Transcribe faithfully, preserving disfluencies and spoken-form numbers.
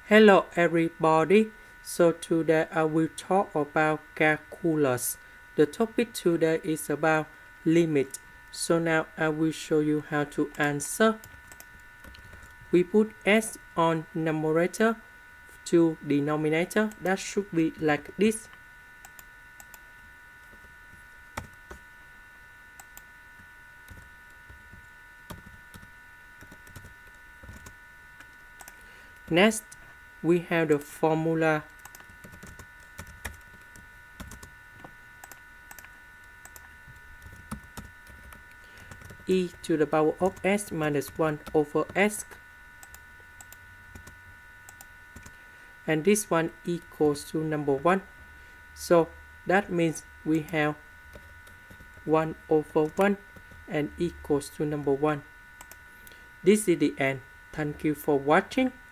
Hello everybody, so today I will talk about calculus. The topic today is about limit. So now I will show you how to answer. We put s on numerator to denominator. That should be like this. Next, we have the formula. E to the power of s minus one over s. And this one equals to number one. So that means we have one over one and equals to number one. This is the end. Thank you for watching.